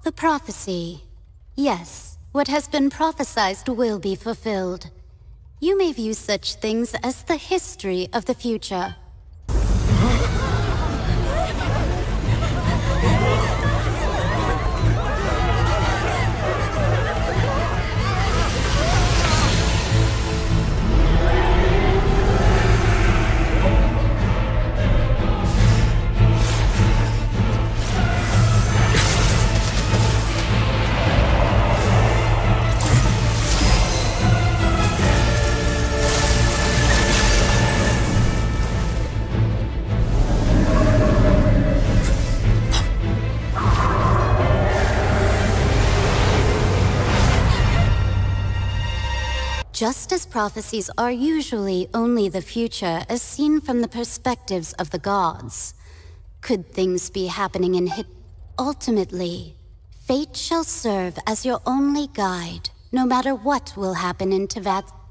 The prophecy. Yes, what has been prophesied will be fulfilled. You may view such things as the history of the future. Just as prophecies are usually only the future as seen from the perspectives of the gods, could things be happening in ultimately, fate shall serve as your only guide, no matter what will happen in